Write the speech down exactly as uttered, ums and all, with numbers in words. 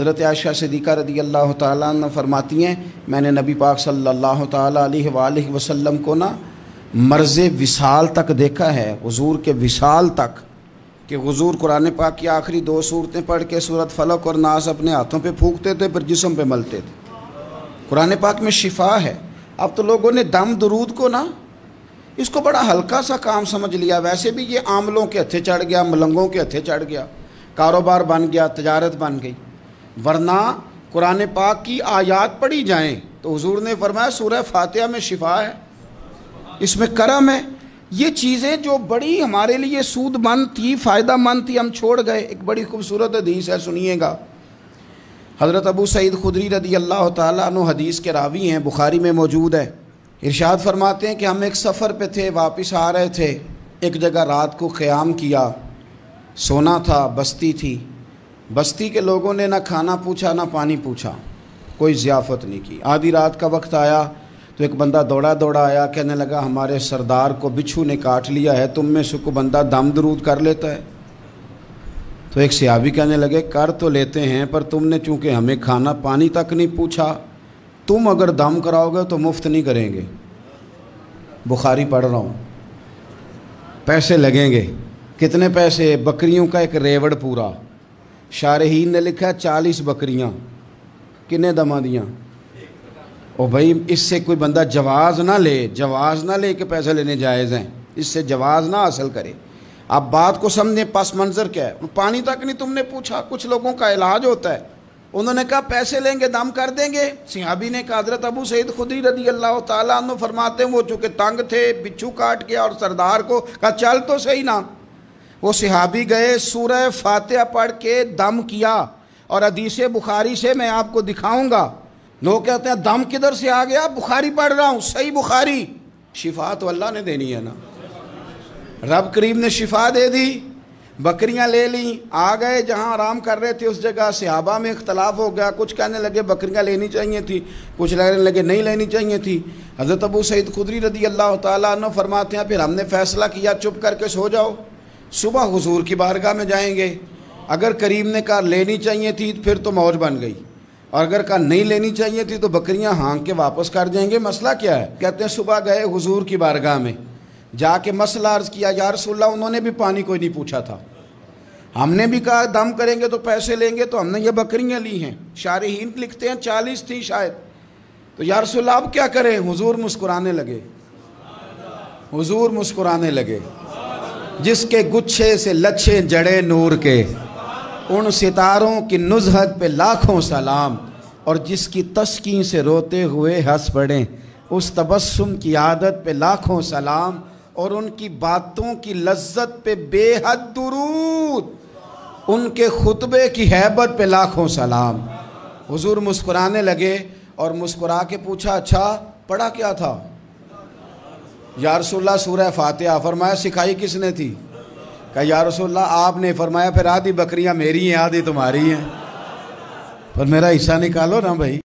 حضرت عائشہ صدیقہ رضی اللہ تعالیٰ عنہ فرماتی ہیں میں نے نبی پاک صلی اللہ تعالیٰ علیہ وآلہ وسلم کو نا مرض وصال تک دیکھا ہے، حضور کے وصال تک، کہ حضور قرآن پاک کی آخری دو صورتیں پڑھ کے سورۃ فلق اور ناس اپنے ہاتھوں پہ پھونکتے تھے، پھر جسم پہ ملتے تھے۔ قرآن پاک میں شفا ہے۔ اب تو لوگوں نے دم درود کو نا اس کو بڑا ہلکا سا کام سمجھ لیا۔ ویسے بھی یہ عاملوں کے ہتھے چڑھ گیا، ملنگوں کے ہتھے چڑھ گیا، کاروبار بن گیا، تجارت بن گئی، ورنہ قرآن پاک کی آیات پڑھی جائیں تو حضور نے فرمایا سورہ فاتحہ میں شفا ہے، اس میں کرم ہے۔ یہ چیزیں جو بڑی ہمارے لیے سود مند تھی، فائدہ مند تھی، ہم چھوڑ گئے۔ ایک بڑی خوبصورت حدیث ہے، سنیے گا۔ حضرت ابو سعید خدری رضی اللہ تعالیٰ عنہ حدیث کے راوی ہیں، بخاری میں موجود ہے۔ ارشاد فرماتے ہیں کہ ہم ایک سفر پہ تھے، واپس آ رہے تھے، ایک جگہ رات کو قیام کیا، سونا تھا، بستی تھی۔ بستی کے لوگوں نے نہ کھانا پوچھا نہ پانی پوچھا، کوئی ضیافت نہیں کی۔ آدھی رات کا وقت آیا تو ایک بندہ دوڑا دوڑا آیا، کہنے لگا ہمارے سردار کو بچھو نے کاٹ لیا ہے، تم میں سے کوئی بندہ دم درود کر لیتا ہے؟ تو ایک صحابی کہنے لگے کر تو لیتے ہیں، پر تم نے چونکہ ہمیں کھانا پانی تک نہیں پوچھا، تم اگر دم کراؤ گے تو مفت نہیں کریں گے۔ بخاری پڑھ رہا ہوں، پیسے لگیں گے۔ کتنے پیسے؟ بکریوں کا ایک ریوڑ پورا۔ شارحین نے لکھا چالیس بکریاں، کنے دما دیاں؟ او بھائی اس سے کوئی بندہ جواز نہ لے، جواز نہ لے کہ پیسے لینے جائز ہیں، اس سے جواز نہ حاصل کرے۔ آپ بات کو سمجھیں، پس منظر کیا ہے؟ پانی تک نہیں تم نے پوچھا۔ کچھ لوگوں کا علاج ہوتا ہے، انہوں نے کہا پیسے لیں گے دم کر دیں گے۔ صحابی نے کہا حضرت ابو سعید خدری رضی اللہ تعالیٰ عنہ فرماتے ہیں وہ چونکہ تنگ تھے، بچھو کاٹ گیا، اور سردار کو کہا چل تو صحیح نا۔ وہ صحابی گئے، سورہ فاتحہ پڑھ کے دم کیا، اور حدیث بخاری سے میں آپ کو دکھاؤں گا۔ لوگ کہتے ہیں دم کدھر سے آ گیا؟ بخاری پڑھ رہا ہوں، صحیح بخاری۔ شفا تو اللہ نے دینی ہے نا، رب کریم نے شفا دے دی۔ بکریاں لے لیں، آ گئے جہاں آرام کر رہے تھے اس جگہ۔ صحابہ میں اختلاف ہو گیا، کچھ کہنے لگے بکریاں لینی چاہیے تھی، کچھ کہنے لگے نہیں لینی چاہیے تھی۔ حضرت ابو سعید خدری رضی اللہ تعالیٰ عنہ فرماتے ہیں پھر ہم نے فیصلہ کیا چپ کر کے سو جاؤ، صبح حضور کی بارگاہ میں جائیں گے۔ اگر کریم نے کہا لینی چاہیے تھی پھر تو موج بن گئی، اور اگر کہا نہیں لینی چاہیے تھی تو بکریاں ہانک کے واپس کر جائیں گے۔ مسئلہ کیا ہے؟ کہتے ہیں صبح گئے حضور کی بارگاہ میں، جا کے مسئلہ عرض کیا، یا رسول اللہ انہوں نے بھی پانی کوئی نہیں پوچھا تھا، ہم نے بھی کہا دم کریں گے تو پیسے لیں گے، تو ہم نے یہ بکریاں لی ہیں۔ شارحین لکھتے ہیں چالیس تھی شاید، تو یا رسول اللہ اب کیا کریں؟ حضور مسکرانے لگے، حضور مسکرانے لگے۔ جس کے گچھے سے لچھے جڑے نور کے، ان ستاروں کی نزہت پہ لاکھوں سلام، اور جس کی تسکین سے روتے ہوئے ہنس پڑیں، اس تبسم کی عادت پہ لاکھوں سلام، اور ان کی باتوں کی لذت پہ بے حد درود، ان کے خطبے کی ہیبت پہ لاکھوں سلام۔ حضور مسکرانے لگے، اور مسکرا کے پوچھا اچھا پڑھا کیا تھا؟ یا رسول اللہ سورہ فاتحہ۔ فرمایا سکھائی کس نے تھی؟ کہا یا رسول اللہ آپ نے۔ فرمایا پھر آدھی بکریاں میری ہیں آدھی تمہاری ہیں، پر میرا حصہ نکالو نا بھائی۔